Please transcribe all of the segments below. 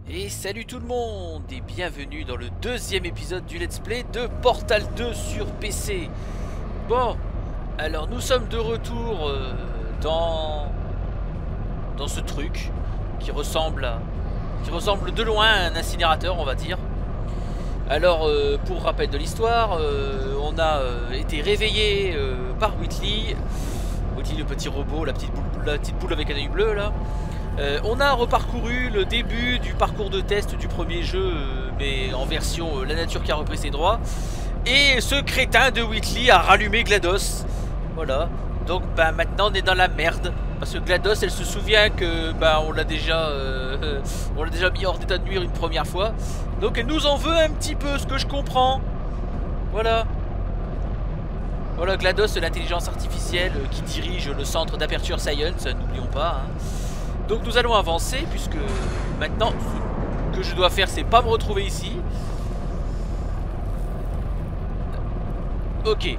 Et salut tout le monde et bienvenue dans le deuxième épisode du Let's Play de Portal 2 sur PC. Bon, alors nous sommes de retour dans ce truc qui ressemble de loin à un incinérateur, on va dire. Alors pour rappel de l'histoire, on a été réveillé par Whitley, le petit robot, la petite boule avec un œil bleu là. On a reparcouru le début du parcours de test du premier jeu, mais en version la nature qui a repris ses droits. Et ce crétin de Whitley a rallumé GLaDOS. Voilà. Donc bah, maintenant on est dans la merde. Parce que GLaDOS elle se souvient que bah, on l'a déjà mis hors d'état de nuire une première fois. Donc elle nous en veut un petit peu, ce que je comprends. Voilà. Voilà, GLaDOS, l'intelligence artificielle qui dirige le centre d'Aperture Science, n'oublions pas. Hein. Donc nous allons avancer, puisque maintenant, ce que je dois faire, c'est pas me retrouver ici. Ok.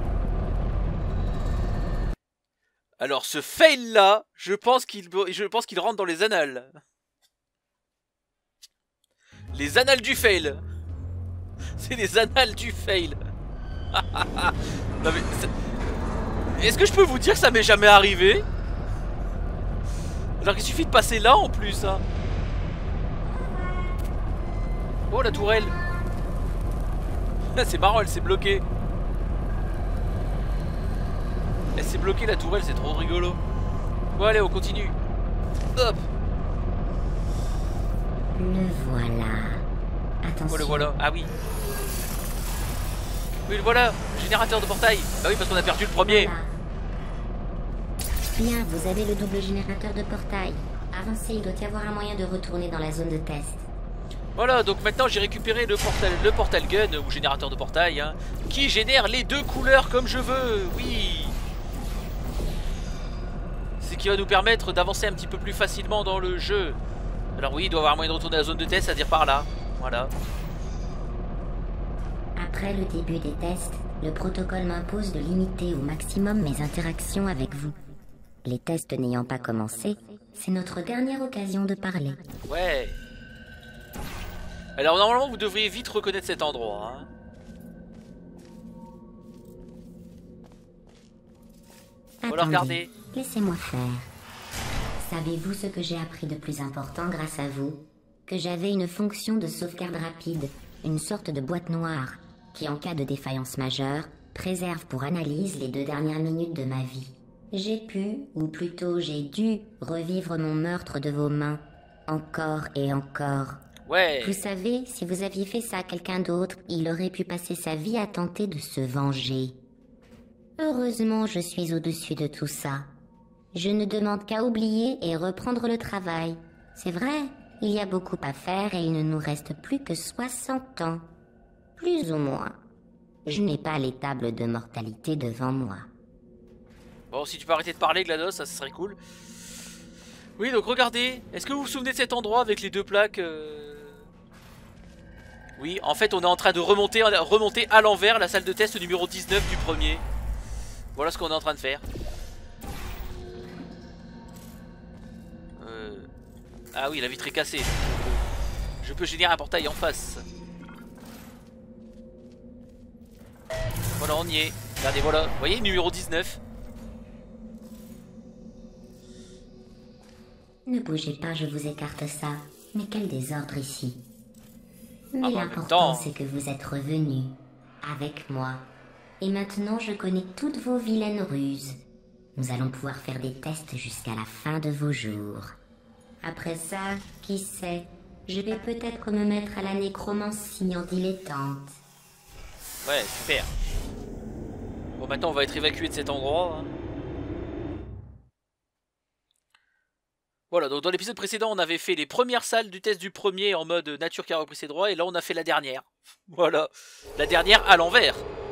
Alors ce fail là, je pense qu'il rentre dans les annales. Les annales du fail. C'est les annales du fail. Non mais... Est-ce que je peux vous dire que ça m'est jamais arrivé? Alors qu'il suffit de passer là en plus hein. Oh la tourelle. C'est marrant, elle s'est bloquée. Elle s'est bloquée la tourelle, c'est trop rigolo. Bon allez, on continue. Hop. Le voilà. Attention. Oh le voilà, ah oui. Oui le voilà, générateur de portail. Bah oui parce qu'on a perdu le premier. Voilà. Bien, vous avez le double générateur de portail. Avancez, il doit y avoir un moyen de retourner dans la zone de test. Voilà, donc maintenant j'ai récupéré le portal gun, ou générateur de portail, hein, qui génère les deux couleurs comme je veux, oui. Ce qui va nous permettre d'avancer un petit peu plus facilement dans le jeu. Alors oui, il doit y avoir un moyen de retourner à la zone de test, c'est-à-dire par là, voilà. Après le début des tests, le protocole m'impose de limiter au maximum mes interactions avec vous. Les tests n'ayant pas commencé, c'est notre dernière occasion de parler. Ouais. Alors normalement vous devriez vite reconnaître cet endroit. Hein. Voilà, regardez. Laissez-moi faire. Savez-vous ce que j'ai appris de plus important grâce à vous? Que j'avais une fonction de sauvegarde rapide, une sorte de boîte noire, qui en cas de défaillance majeure, préserve pour analyse les 2 dernières minutes de ma vie. J'ai pu, ou plutôt j'ai dû, revivre mon meurtre de vos mains, encore et encore. Ouais. Vous savez, si vous aviez fait ça à quelqu'un d'autre, il aurait pu passer sa vie à tenter de se venger. Heureusement, je suis au-dessus de tout ça. Je ne demande qu'à oublier et reprendre le travail. C'est vrai, il y a beaucoup à faire et il ne nous reste plus que 60 ans. Plus ou moins. Je n'ai pas les tables de mortalité devant moi. Bon, si tu peux arrêter de parler, GLaDOS, ça serait cool. Oui, donc regardez. Est-ce que vous vous souvenez de cet endroit avec les deux plaques Oui, en fait, on est en train de remonter à l'envers la salle de test numéro 19 du premier. Voilà ce qu'on est en train de faire. Ah oui, la vitre est cassée. Je peux générer un portail en face. Voilà, on y est. Regardez, voilà. Vous voyez, numéro 19. Ne bougez pas, je vous écarte ça. Mais quel désordre ici. Mais bah, l'important, c'est que vous êtes revenus. Avec moi. Et maintenant, je connais toutes vos vilaines ruses. Nous allons pouvoir faire des tests jusqu'à la fin de vos jours. Après ça, qui sait, je vais peut-être me mettre à la nécromancie en dilettante. Ouais, super. Bon, maintenant, on va être évacué de cet endroit. Hein. Voilà, donc dans l'épisode précédent, on avait fait les premières salles du test du premier en mode nature qui a repris ses droits, et là on a fait la dernière. Voilà, la dernière à l'envers.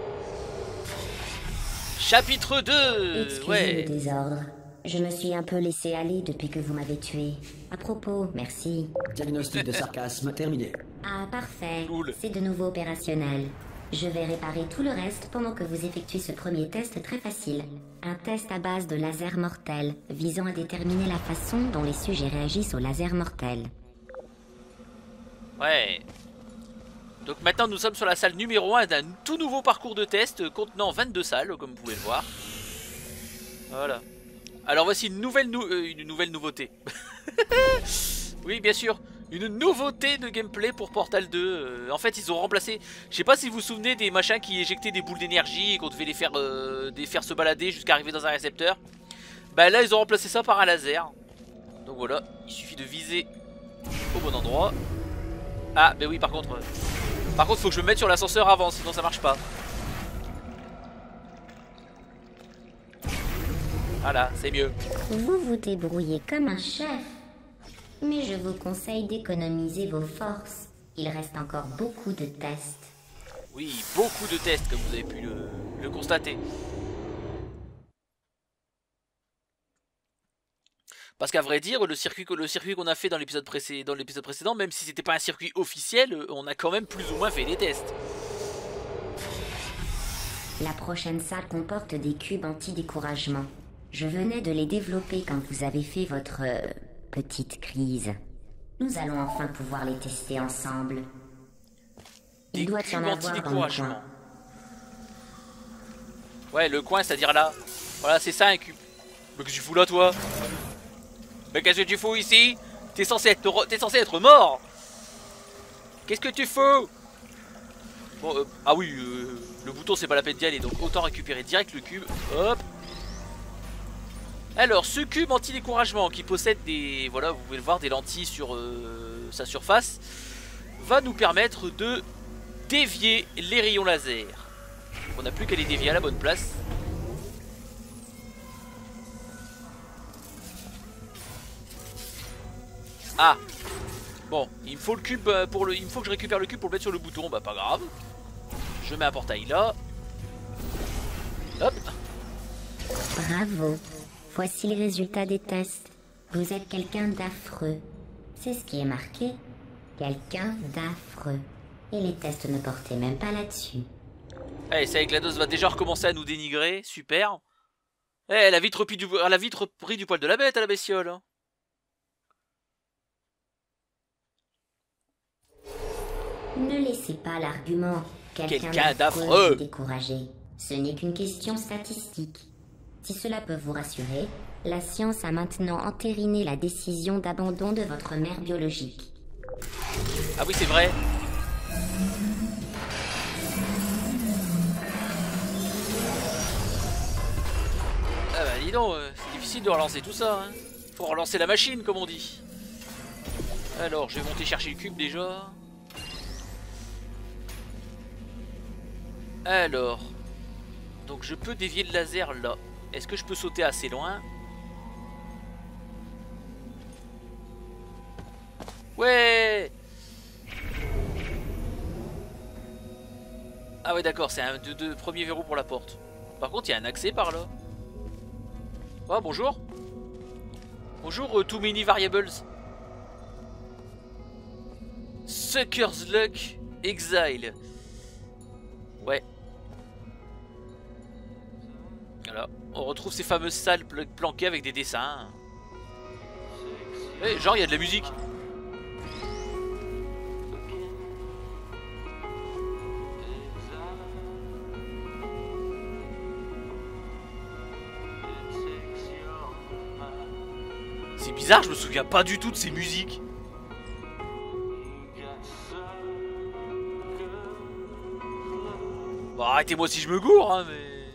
Chapitre 2. Excusez ouais. le désordre. Je me suis un peu laissé aller depuis que vous m'avez tué. À propos, merci. Diagnostic de sarcasme terminé. Ah, parfait. Cool. C'est de nouveau opérationnel. Je vais réparer tout le reste pendant que vous effectuez ce premier test très facile. Un test à base de laser mortel, visant à déterminer la façon dont les sujets réagissent au laser mortel. Ouais. Donc maintenant nous sommes sur la salle numéro 1 d'un tout nouveau parcours de test contenant 22 salles, comme vous pouvez le voir. Voilà. Alors voici une nouvelle nouveauté. Oui, bien sûr. Une nouveauté de gameplay pour Portal 2. En fait, ils ont remplacé... Je sais pas si vous vous souvenez des machins qui éjectaient des boules d'énergie et qu'on devait les faire se balader jusqu'à arriver dans un récepteur. Bah là, ils ont remplacé ça par un laser. Donc voilà, il suffit de viser au bon endroit. Ah, bah oui, par contre, faut que je me mette sur l'ascenseur avant, sinon ça marche pas. Voilà, c'est mieux. Vous vous débrouillez comme un chef. Mais je vous conseille d'économiser vos forces. Il reste encore beaucoup de tests. Oui, beaucoup de tests, comme vous avez pu le constater. Parce qu'à vrai dire, le circuit qu'on a fait dans l'épisode précédent, même si c'était pas un circuit officiel, on a quand même plus ou moins fait des tests. La prochaine salle comporte des cubes anti-découragement. Je venais de les développer quand vous avez fait votre petite crise. Nous allons enfin pouvoir les tester ensemble. Il doit y en avoir dans le coin. Ouais, le coin, c'est-à-dire là. Voilà, c'est ça un cube. Mais qu'est-ce que tu fous là, toi? Mais qu'est-ce que tu fous ici? T'es censé être mort. Qu'est-ce que tu fous? Bon, ah oui, le bouton c'est pas la peine d'y aller, donc autant récupérer direct le cube. Hop. Alors, ce cube anti-découragement qui possède des... Voilà, vous pouvez le voir, des lentilles sur sa surface, va nous permettre de dévier les rayons laser. On n'a plus qu'à les dévier à la bonne place. Ah. Bon, il me faut le cube il me faut que je récupère le cube pour le mettre sur le bouton. Bah pas grave. Je mets un portail là. Hop. Bravo. Voici les résultats des tests. Vous êtes quelqu'un d'affreux. C'est ce qui est marqué. Quelqu'un d'affreux. Et les tests ne portaient même pas là-dessus. Allez, ça y est, GLaDOS va déjà recommencer à nous dénigrer. Super. Eh, elle a vite pris du poil de la bête à la bestiole. Hein. Ne laissez pas l'argument quelqu'un d'affreux vous décourager. Ce n'est qu'une question statistique. Si cela peut vous rassurer, la science a maintenant entériné la décision d'abandon de votre mère biologique. Ah oui, c'est vrai. Ah bah dis donc, c'est difficile de relancer tout ça. Hein. Faut relancer la machine, comme on dit. Alors, je vais monter chercher le cube déjà. Alors, donc je peux dévier le laser là. Est-ce que je peux sauter assez loin? Ouais. Ah ouais d'accord, c'est un premier verrou pour la porte. Par contre, il y a un accès par là. Oh, bonjour. Bonjour, too many variables. Sucker's Luck Exile. Ouais. Voilà, on retrouve ces fameuses salles planquées avec des dessins. Ouais, genre il y a de la musique. C'est bizarre, je me souviens pas du tout de ces musiques. Bon, arrêtez-moi si je me gourre, hein,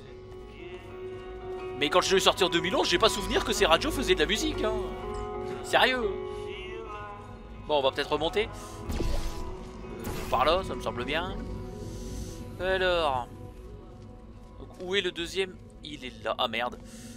mais quand je l'ai sorti en 2011, j'ai pas souvenir que ces radios faisaient de la musique, hein. Sérieux. Bon, on va peut-être remonter. Par là, ça me semble bien. Alors. Donc, où est le deuxième? Il est là. Ah merde.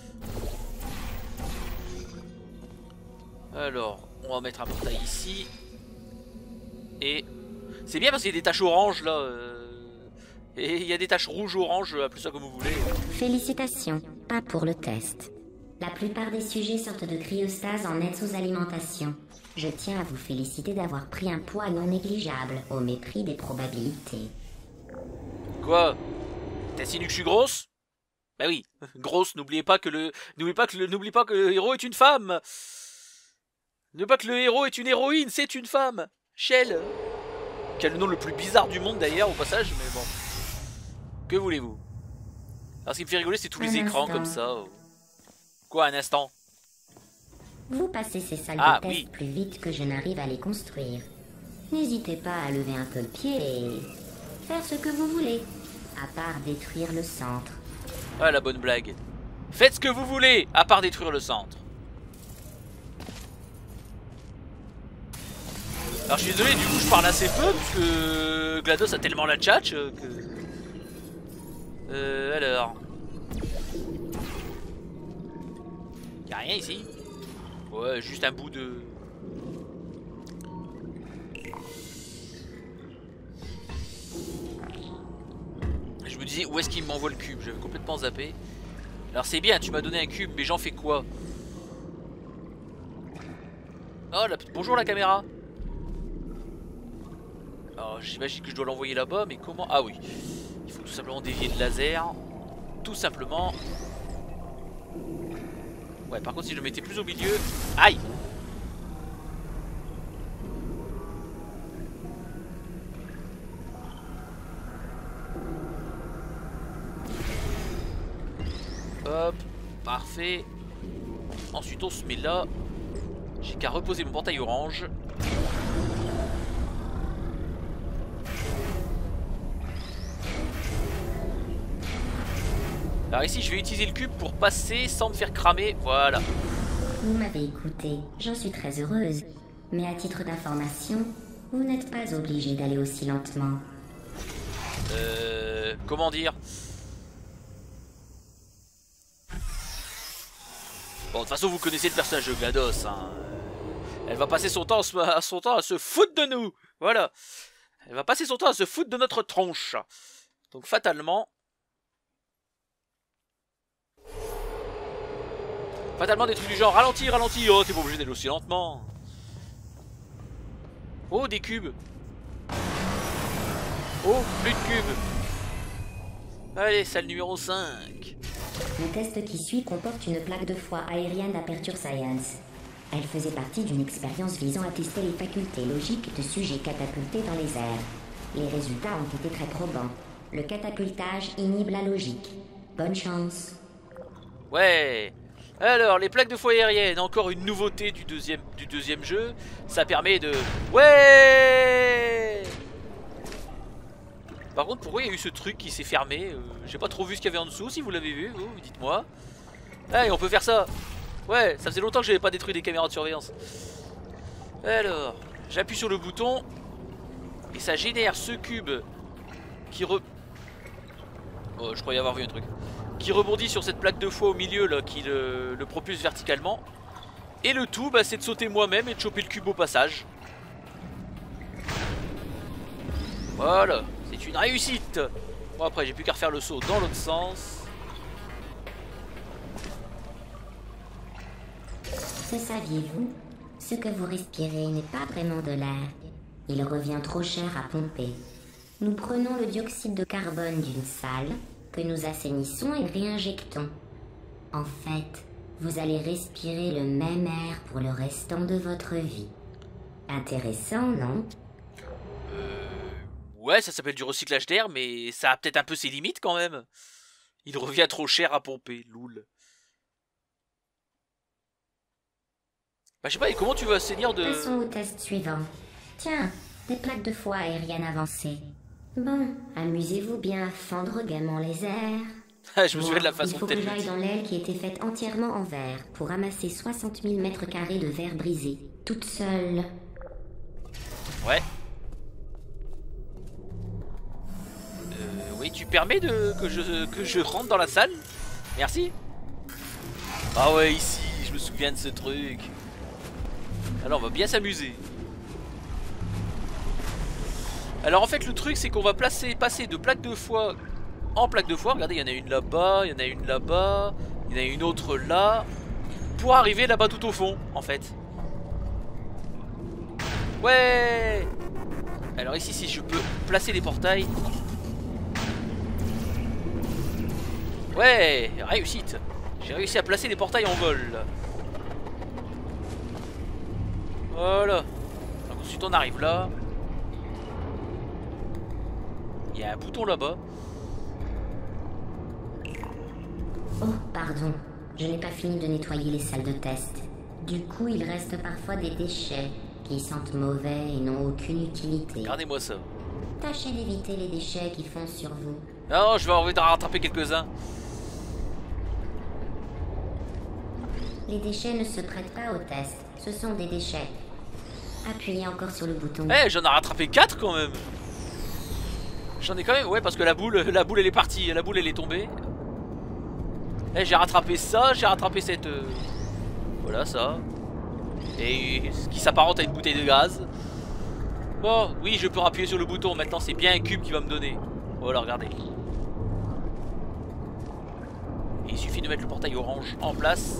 Alors, on va mettre un portail ici. Et c'est bien parce qu'il y a des taches oranges là. Et il y a des taches rouges-orange, appelez ça comme vous voulez. Félicitations, pas pour le test. La plupart des sujets sortent de cryostase en nette sous-alimentation. Je tiens à vous féliciter d'avoir pris un poids non négligeable, au mépris des probabilités. Quoi? T'insinues que je suis grosse? Bah oui, grosse, n'oubliez pas que le héros est une femme. N'oubliez pas que le héros est une héroïne, c'est une femme. Shell. Qui a le nom le plus bizarre du monde d'ailleurs au passage, mais bon. Que voulez-vous? Alors ce qui me fait rigoler c'est tous les écrans comme ça. Quoi, un instant? Vous passez ces salles Ah, de test oui. plus vite que je n'arrive à les construire. N'hésitez pas à lever un peu le pied et faire ce que vous voulez, à part détruire le centre. Ah la bonne blague. Faites ce que vous voulez, à part détruire le centre. Alors je suis désolé, du coup je parle assez peu, parce que GLaDOS a tellement la tchatch que... alors... Y'a rien ici? Ouais, juste un bout de... Je me disais, où est-ce qu'il m'envoie le cube? J'avais complètement zappé. Alors c'est bien, tu m'as donné un cube, mais j'en fais quoi? Oh, bonjour la caméra. Alors j'imagine que je dois l'envoyer là-bas, mais comment? Ah oui, il faut tout simplement dévier le laser. Tout simplement. Ouais, par contre si je le mettais plus au milieu... Aïe! Hop, parfait. Ensuite on se met là. J'ai qu'à reposer mon portail orange. Alors ici je vais utiliser le cube pour passer sans me faire cramer, voilà. Vous m'avez écouté, j'en suis très heureuse. Mais à titre d'information, vous n'êtes pas obligé d'aller aussi lentement. Comment dire? Bon, de toute façon vous connaissez le personnage de GLaDOS, hein. Elle va passer son temps à se foutre de nous. Voilà. Elle va passer son temps à se foutre de notre tronche. Donc fatalement... Fatalement des trucs du genre ralenti, ralenti, oh t'es pas obligé d'aller aussi lentement. Oh des cubes. Oh plus de cubes. Allez salle numéro 5. Le test qui suit comporte une plaque de foie aérienne d'Aperture Science. Elle faisait partie d'une expérience visant à tester les facultés logiques de sujets catapultés dans les airs. Les résultats ont été très probants. Le catapultage inhibe la logique. Bonne chance. Ouais. Alors, les plaques de foie aériennes, encore une nouveauté du deuxième jeu. Ça permet de... Ouais. Par contre, pourquoi il y a eu ce truc qui s'est fermé? J'ai pas trop vu ce qu'il y avait en dessous, si vous l'avez vu, vous dites-moi. Ah, et on peut faire ça. Ouais, ça faisait longtemps que j'avais pas détruit des caméras de surveillance. Alors, j'appuie sur le bouton. Et ça génère ce cube qui Oh, je croyais avoir vu un truc. Qui rebondit sur cette plaque de foie au milieu là, qui le propulse verticalement. Et le tout bah, c'est de sauter moi-même et de choper le cube au passage. Voilà, c'est une réussite. Bon après j'ai plus qu'à refaire le saut dans l'autre sens. Que saviez-vous? Ce que vous respirez n'est pas vraiment de l'air. Il revient trop cher à pomper. Nous prenons le dioxyde de carbone d'une salle que nous assainissons et réinjectons. En fait, vous allez respirer le même air pour le restant de votre vie. Intéressant, non? Ouais, ça s'appelle du recyclage d'air, mais ça a peut-être un peu ses limites quand même. Il revient trop cher à pomper, loul. Bah je sais pas, et comment tu veux assainir de... Passons au test suivant. Tiens, des plaques de foie aériennes avancées. Bon, amusez-vous bien à fendre gaiement les airs. Je me souviens de la façon il faut de que j'aille dire. dans l'aile qui était faite entièrement en verre pour ramasser 60 000 mètres carrés de verre brisé, toute seule. Ouais. Oui, tu permets que je rentre dans la salle? Merci. Ah ouais, ici, je me souviens de ce truc. Alors, on va bien s'amuser. Alors, en fait, le truc, c'est qu'on va passer de plaque de foie en plaque de foie. Regardez, il y en a une là-bas, il y en a une là-bas, il y en a une autre là. Pour arriver là-bas tout au fond, en fait. Ouais. Alors ici, si je peux placer les portails. Ouais, réussite. J'ai réussi à placer les portails en vol. Voilà. Donc, ensuite on arrive là. Il y a un bouton là-bas. Oh, pardon. Je n'ai pas fini de nettoyer les salles de test. Du coup, il reste parfois des déchets qui sentent mauvais et n'ont aucune utilité. Regardez-moi ça. Tâchez d'éviter les déchets qui fondent sur vous. Non, je vais envie d'en rattraper quelques-uns. Les déchets ne se prêtent pas au test. Ce sont des déchets. Appuyez encore sur le bouton. Eh, j'en ai rattrapé 4 quand même. J'en ai quand même, ouais, parce que la boule elle est partie, la boule elle est tombée. Eh, j'ai rattrapé ça, j'ai rattrapé cette... Voilà, ça. Et ce qui s'apparente à une bouteille de gaz. Bon, oui, je peux appuyer sur le bouton. Maintenant, c'est bien un cube qui va me donner. Voilà, regardez. Et il suffit de mettre le portail orange en place.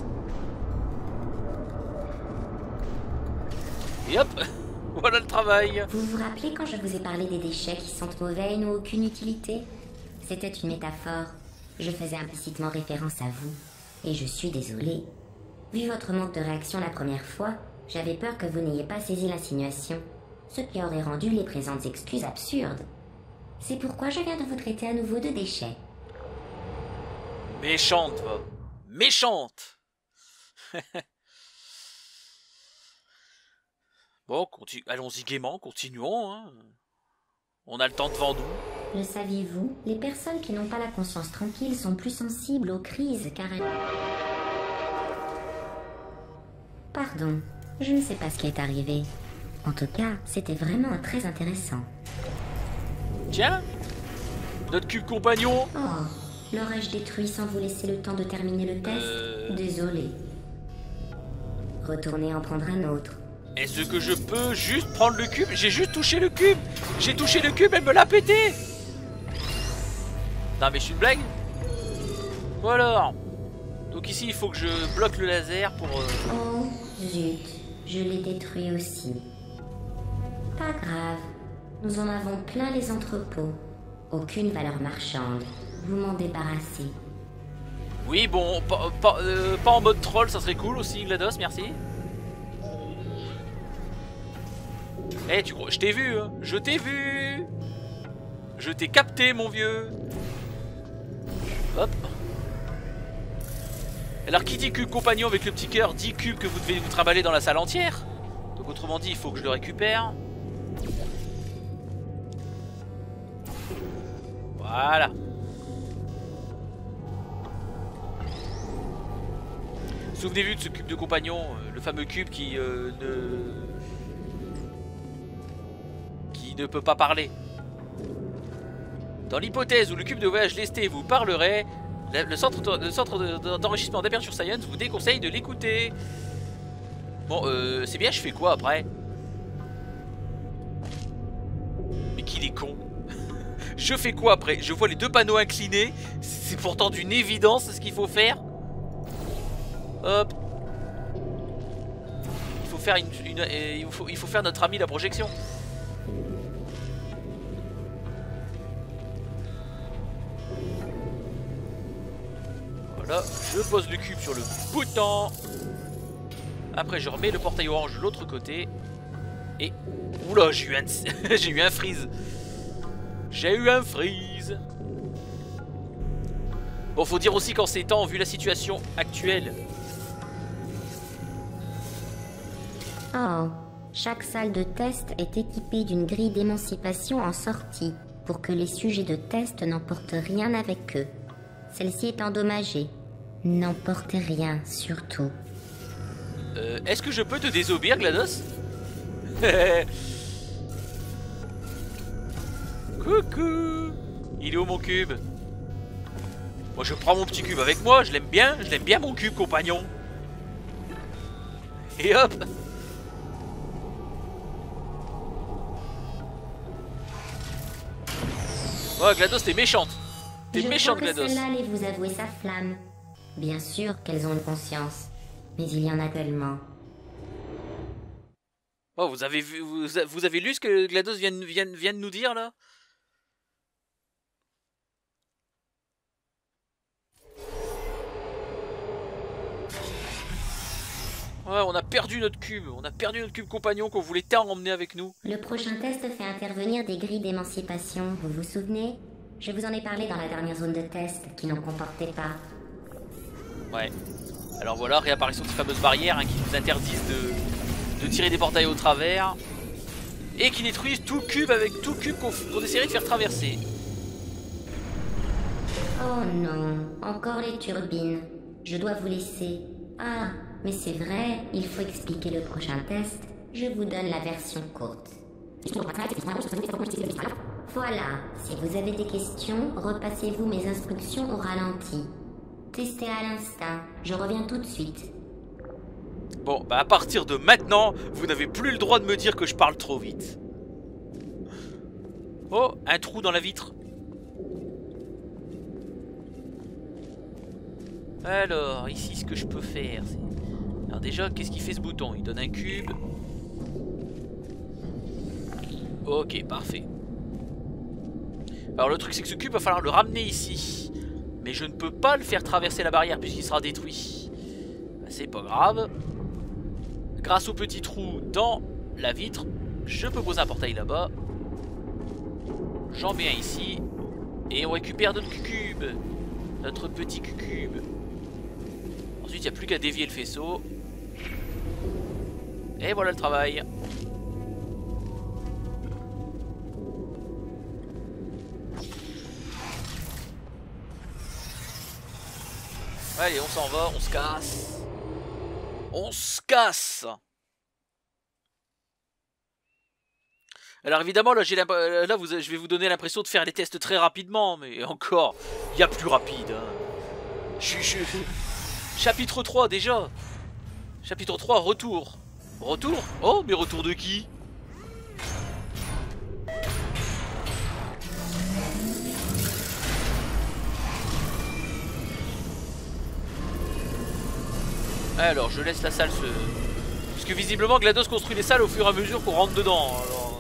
Et hop, voilà le travail. Vous vous rappelez quand je vous ai parlé des déchets qui sentent mauvais et n'ont aucune utilité? C'était une métaphore. Je faisais implicitement référence à vous. Et je suis désolée. Vu votre manque de réaction la première fois, j'avais peur que vous n'ayez pas saisi l'insinuation, ce qui aurait rendu les présentes excuses absurdes. C'est pourquoi je viens de vous traiter à nouveau de déchets. Méchante, va. Méchante. Bon, allons-y gaiement, continuons. Hein. On a le temps devant nous. Le saviez-vous, les personnes qui n'ont pas la conscience tranquille sont plus sensibles aux crises car elles... Pardon, je ne sais pas ce qui est arrivé. En tout cas, c'était vraiment très intéressant. Tiens, notre cube compagnon. Oh, l'aurais-je détruit sans vous laisser le temps de terminer le test? Désolé. Retournez en prendre un autre. Est-ce que je peux juste prendre le cube? J'ai juste touché le cube. J'ai touché le cube, elle me l'a pété. Non mais je suis une blague. Voilà. Donc ici il faut que je bloque le laser pour... Oh, zut, je l'ai détruit aussi. Pas grave, nous en avons plein les entrepôts. Aucune valeur marchande, vous m'en débarrassez. Oui bon, pas en mode troll, ça serait cool aussi GLaDOS, merci. Eh, tu crois, je t'ai vu, hein. Je t'ai vu. Je t'ai capté, mon vieux. Hop. Alors, qui dit cube compagnon avec le petit cœur, dit cube que vous devez vous trimballer dans la salle entière. Donc, autrement dit, il faut que je le récupère. Voilà. Souvenez-vous de ce cube de compagnon, le fameux cube qui ne peut pas parler. Dans l'hypothèse où le cube de voyage lesté vous parlerait, le centre d'enrichissement d'Aperture Science vous déconseille de l'écouter. Bon, c'est bien, je fais quoi après? Mais qu'il est con. Je fais quoi après? Je vois les deux panneaux inclinés. C'est pourtant d'une évidence ce qu'il faut faire. Hop. Il faut faire il faut faire notre ami la projection. Voilà, je pose le cube sur le bouton. Après je remets le portail orange de l'autre côté. Et... Oula, j'ai eu j'ai eu un freeze. J'ai eu un freeze. Bon, faut dire aussi qu'en ces temps, vu la situation actuelle... Oh, chaque salle de test est équipée d'une grille d'émancipation en sortie pour que les sujets de test n'emportent rien avec eux. Celle-ci est endommagée. N'emportez rien, surtout. Est-ce que je peux te désobéir, GLaDOS? Coucou. Il est où mon cube? Moi je prends mon petit cube avec moi, je l'aime bien mon cube compagnon. Et hop. Oh GLaDOS, t'es méchante. T'es méchante GLaDOS. Je crois que celle-là allait vous avouer sa flamme. Bien sûr qu'elles ont une conscience, mais il y en a tellement. Oh, vous avez vu, vous avez lu ce que GLaDOS vient de nous dire là? Ouais, on a perdu notre cube. On a perdu notre cube compagnon qu'on voulait tant emmener avec nous. Le prochain test fait intervenir des grilles d'émancipation, vous vous souvenez? Je vous en ai parlé dans la dernière zone de test, qui n'en comportait pas. Ouais. Alors voilà, réapparition de ces fameuses barrières hein, qui nous interdisent de tirer des portails au travers. Et qui détruisent tout cube avec tout cube qu'on essaierait de faire traverser. Oh non, encore les turbines. Je dois vous laisser. Ah, mais c'est vrai, il faut expliquer le prochain test. Je vous donne la version courte. Voilà, si vous avez des questions, repassez-vous mes instructions au ralenti. Testez à l'instinct, je reviens tout de suite. Bon, bah à partir de maintenant, vous n'avez plus le droit de me dire que je parle trop vite. Oh, un trou dans la vitre. Alors, ici, ce que je peux faire, c'est... Alors déjà, qu'est-ce qu'il fait ce bouton? Il donne un cube. Ok, parfait. Alors le truc, c'est que ce cube, va falloir le ramener ici. Mais je ne peux pas le faire traverser la barrière puisqu'il sera détruit. C'est pas grave. Grâce au petit trou dans la vitre, je peux poser un portail là-bas. J'en mets un ici. Et on récupère notre cube. Notre petit cube. Ensuite, il n'y a plus qu'à dévier le faisceau. Et voilà le travail. Allez, on s'en va, on se casse. On se casse. Alors évidemment, là, je vais vous donner l'impression de faire les tests très rapidement. Mais encore, il y a plus rapide. Hein. Chapitre 3 déjà. Chapitre 3, retour. Retour? Oh, mais retour de qui? Alors, je laisse la salle se... Parce que visiblement, GLaDOS construit les salles au fur et à mesure qu'on rentre dedans. Alors...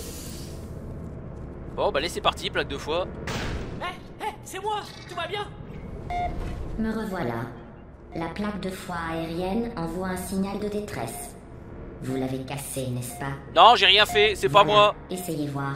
Bon, bah allez, c'est parti, plaque de foi. C'est moi, tout va bien? Me revoilà. La plaque de foi aérienne envoie un signal de détresse. Vous l'avez cassé, n'est-ce pas? Non, j'ai rien fait, c'est pas moi. Essayez voir.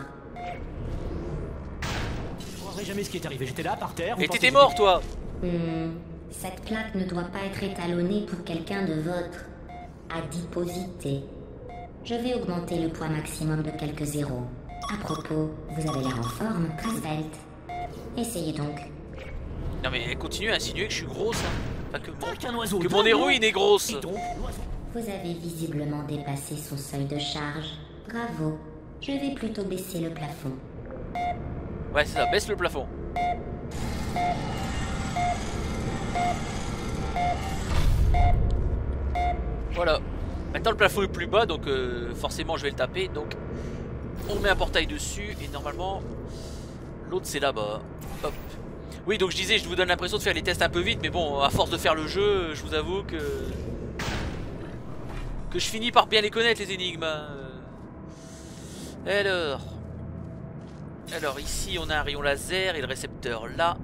Je croirais jamais ce qui est arrivé. J'étais là, par terre. Et t'étais mort, toi. Cette plaque ne doit pas être étalonnée pour quelqu'un de votre adiposité. Je vais augmenter le poids maximum de quelques zéros. À propos, vous avez l'air en forme, très svelte. Essayez donc. Non mais elle continue à insinuer que je suis grosse. Hein. Enfin, que mon mon héroïne est grosse. Vous avez visiblement dépassé son seuil de charge. Bravo. Je vais plutôt baisser le plafond. Ouais, c'est ça, baisse le plafond. Voilà. Maintenant le plafond est plus bas, donc forcément je vais le taper. Donc on met un portail dessus et normalement l'autre c'est là-bas. Hop. Oui, donc je disais, je vous donne l'impression de faire les tests un peu vite, mais bon, à force de faire le jeu, je vous avoue que je finis par bien les connaître, les énigmes. Alors ici on a un rayon laser et le récepteur là.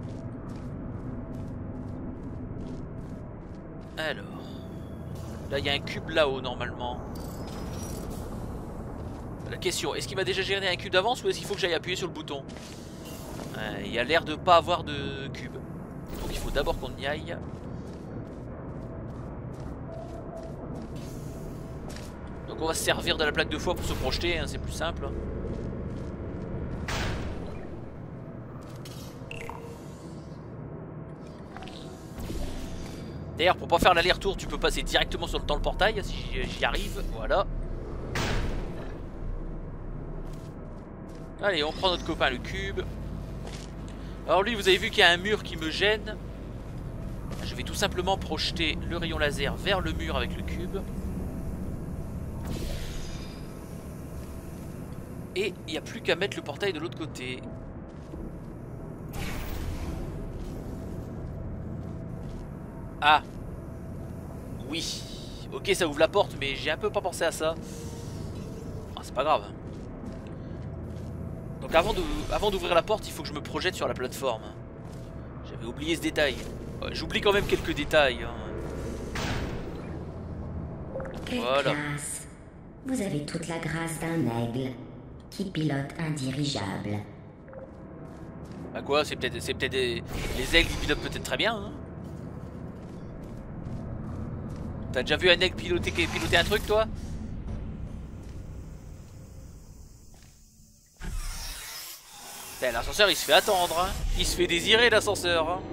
Alors là il y a un cube là-haut normalement. La question, est-ce qu'il m'a déjà géré un cube d'avance ou est-ce qu'il faut que j'aille appuyer sur le bouton? Il y a l'air de pas avoir de cube. Donc il faut d'abord qu'on y aille. Donc on va se servir de la plaque de foi pour se projeter, hein, c'est plus simple. D'ailleurs pour pas faire l'aller-retour tu peux passer directement dans le portail si j'y arrive, voilà. Allez, on prend notre copain le cube. Alors lui, vous avez vu qu'il y a un mur qui me gêne. Je vais tout simplement projeter le rayon laser vers le mur avec le cube. Et il n'y a plus qu'à mettre le portail de l'autre côté. Ah. Oui. Ok, ça ouvre la porte, mais j'ai un peu pas pensé à ça. Ah, c'est pas grave. Donc avant d'ouvrir la porte, il faut que je me projette sur la plateforme. J'avais oublié ce détail. Ouais, j'oublie quand même quelques détails. Hein. Quelle Voilà. classe. Vous avez toute la grâce d'un aigle qui pilote un dirigeable. Bah quoi, c'est peut-être les aigles qui pilotent peut-être très bien. Hein. T'as déjà vu un aigle piloter un truc, toi? L'ascenseur il se fait attendre, hein. Il se fait désirer l'ascenseur. Hein.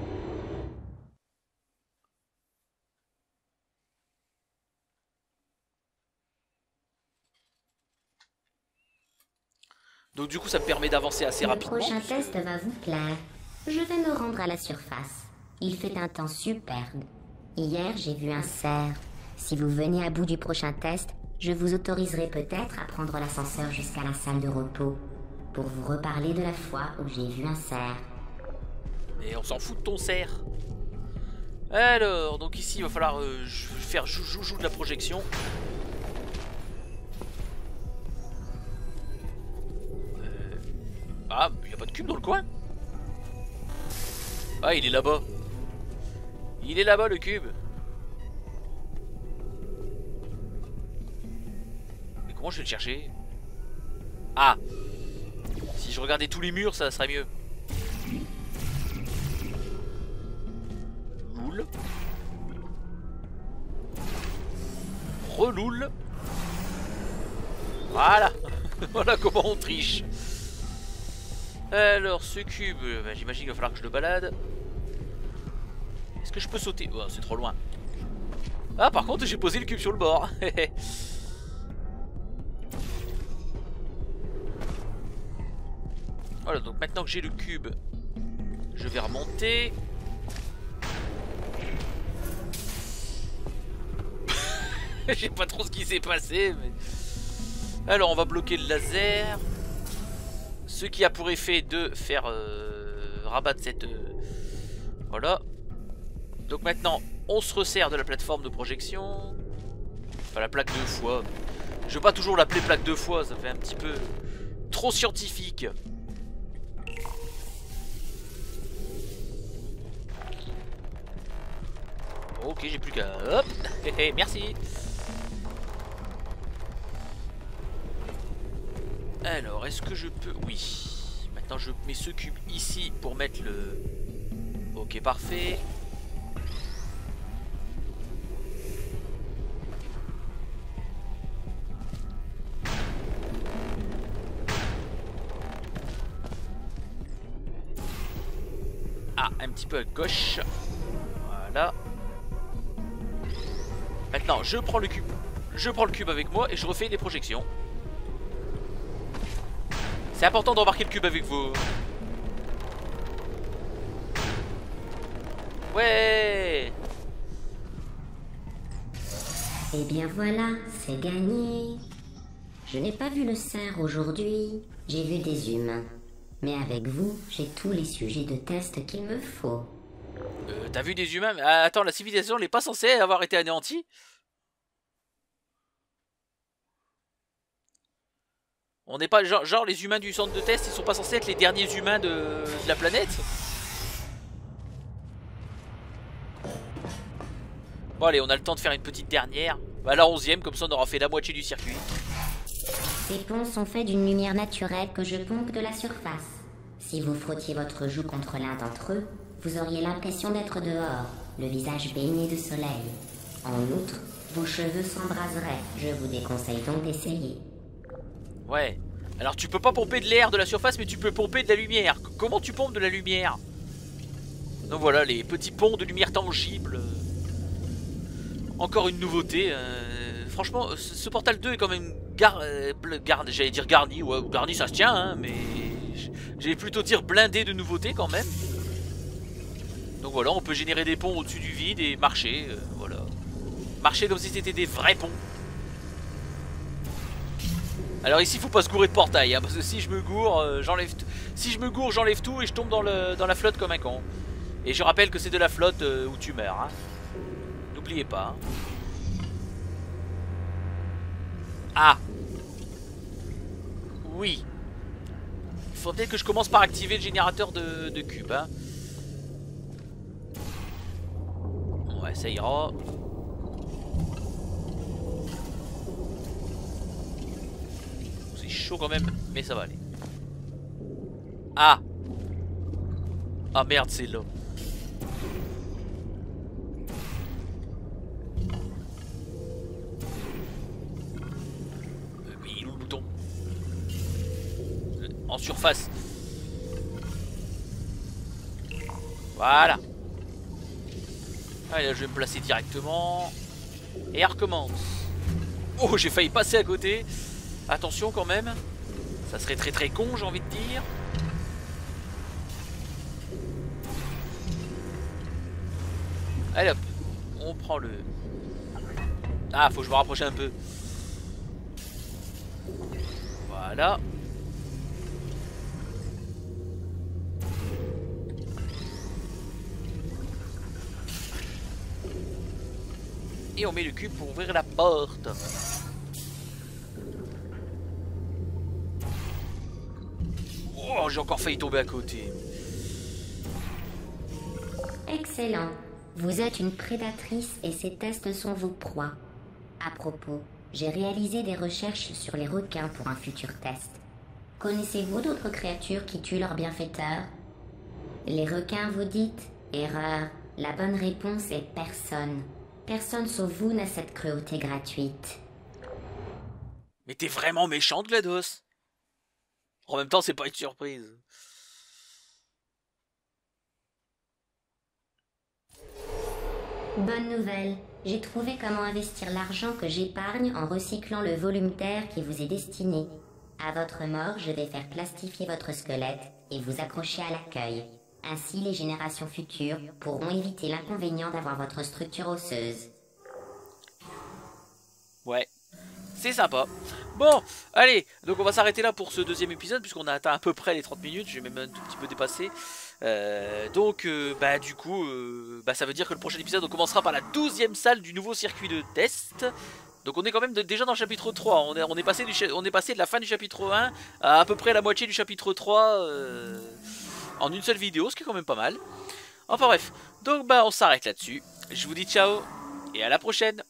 Donc du coup ça me permet d'avancer assez Le rapidement. prochain test va vous plaire. Je vais me rendre à la surface. Il fait un temps superbe. Hier, j'ai vu un cerf. Si vous venez à bout du prochain test, je vous autoriserai peut-être à prendre l'ascenseur jusqu'à la salle de repos pour vous reparler de la fois où j'ai vu un cerf. Et on s'en fout de ton cerf. Alors, donc ici il va falloir faire joujou de la projection. Ah, il n'y a pas de cube dans le coin. Ah, il est là-bas. Il est là-bas le cube. Mais comment je vais le chercher? Ah, si je regardais tous les murs, ça serait mieux. Loul. Reloul. Voilà. Voilà comment on triche. Alors ce cube, bah, j'imagine qu'il va falloir que je le balade. Est-ce que je peux sauter? Oh, c'est trop loin. Ah, par contre j'ai posé le cube sur le bord. Voilà, donc maintenant que j'ai le cube, je vais remonter. Je sais pas trop ce qui s'est passé, mais... Alors on va bloquer le laser. Ce qui a pour effet de faire rabattre cette... Voilà. Donc maintenant, on se resserre de la plateforme de projection. Enfin, la plaque 2 fois. Je veux pas toujours l'appeler plaque 2 fois, ça fait un petit peu trop scientifique. Ok, j'ai plus qu'à... Hop. Merci. Alors, est-ce que je peux... Oui. Maintenant, je mets ce cube ici pour mettre le... Ok, parfait. Ah, un petit peu à gauche. Voilà. Maintenant, je prends le cube. Je prends le cube avec moi et je refais des projections. C'est important de remarquer le cube avec vous. Ouais. Eh bien voilà, c'est gagné. Je n'ai pas vu le cerf aujourd'hui. J'ai vu des humains. Mais avec vous, j'ai tous les sujets de test qu'il me faut. T'as vu des humains? Ah, attends, la civilisation n'est pas censée avoir été anéantie? On n'est pas... Genre les humains du centre de test, ils sont pas censés être les derniers humains de la planète? Bon allez, on a le temps de faire une petite dernière. Bah la 11e, comme ça on aura fait la moitié du circuit. Ces ponts sont faits d'une lumière naturelle que je pompe de la surface. Si vous frottiez votre joue contre l'un d'entre eux, vous auriez l'impression d'être dehors, le visage baigné de soleil. En outre, vos cheveux s'embraseraient. Je vous déconseille donc d'essayer. Ouais. Alors tu peux pas pomper de l'air de la surface, mais tu peux pomper de la lumière. Comment tu pompes de la lumière? Donc voilà, les petits ponts de lumière tangible. Encore une nouveauté. Franchement, ce Portal 2 est quand même j'allais dire garni. Ouais, garni ça se tient, hein, mais j'allais plutôt dire blindé de nouveautés quand même. Donc voilà, on peut générer des ponts au-dessus du vide et marcher. Voilà. Marcher comme si c'était des vrais ponts. Alors ici, faut pas se gourer de portail, hein, parce que si je me gourre, j'enlève tout et je tombe dans la flotte comme un con. Et je rappelle que c'est de la flotte où tu meurs. Hein. N'oubliez pas. Hein. Ah. Oui. Il faut peut-être que je commence par activer le générateur de cubes. Hein. Ouais, ça ira. chaud quand même, mais ça va aller. Ah! Ah merde, c'est là. Mais il est où le bouton? En surface. Voilà. Allez, là, je vais me placer directement. Et elle recommence. Oh, j'ai failli passer à côté. Attention quand même. Ça serait très très con, j'ai envie de dire. Allez hop. On prend le... Ah, faut que je me rapproche un peu. Voilà. Et on met le cube pour ouvrir la porte. Oh, j'ai encore failli tomber à côté. Excellent. Vous êtes une prédatrice et ces tests sont vos proies. À propos, j'ai réalisé des recherches sur les requins pour un futur test. Connaissez-vous d'autres créatures qui tuent leurs bienfaiteurs? Les requins, vous dites? Erreur. La bonne réponse est personne. Personne sauf vous n'a cette cruauté gratuite. Mais t'es vraiment méchante, GLaDOS. En même temps, c'est pas une surprise. Bonne nouvelle. J'ai trouvé comment investir l'argent que j'épargne en recyclant le volume d'air qui vous est destiné. À votre mort, je vais faire plastifier votre squelette et vous accrocher à l'accueil. Ainsi, les générations futures pourront éviter l'inconvénient d'avoir votre structure osseuse. Ouais, c'est sympa. Bon, allez, donc on va s'arrêter là pour ce deuxième épisode, puisqu'on a atteint à peu près les 30 minutes, j'ai même un tout petit peu dépassé. Du coup, ça veut dire que le prochain épisode, on commencera par la 12e salle du nouveau circuit de test. Donc on est quand même déjà dans le chapitre 3, on est passé de la fin du chapitre 1 à peu près la moitié du chapitre 3 en une seule vidéo, ce qui est quand même pas mal. Enfin bref, donc on s'arrête là-dessus. Je vous dis ciao et à la prochaine.